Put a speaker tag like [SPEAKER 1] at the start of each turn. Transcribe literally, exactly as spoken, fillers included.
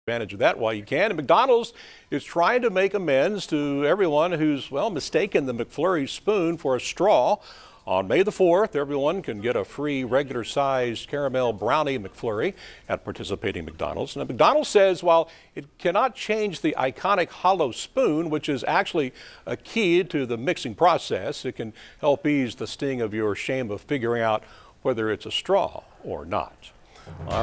[SPEAKER 1] Advantage of that while you can. And McDonald's is trying to make amends to everyone who's, well, mistaken the McFlurry spoon for a straw. On May the fourth, everyone can get a free regular-sized caramel brownie McFlurry at participating McDonald's. Now, McDonald's says while it cannot change the iconic hollow spoon, which is actually a key to the mixing process, it can help ease the sting of your shame of figuring out whether it's a straw or not.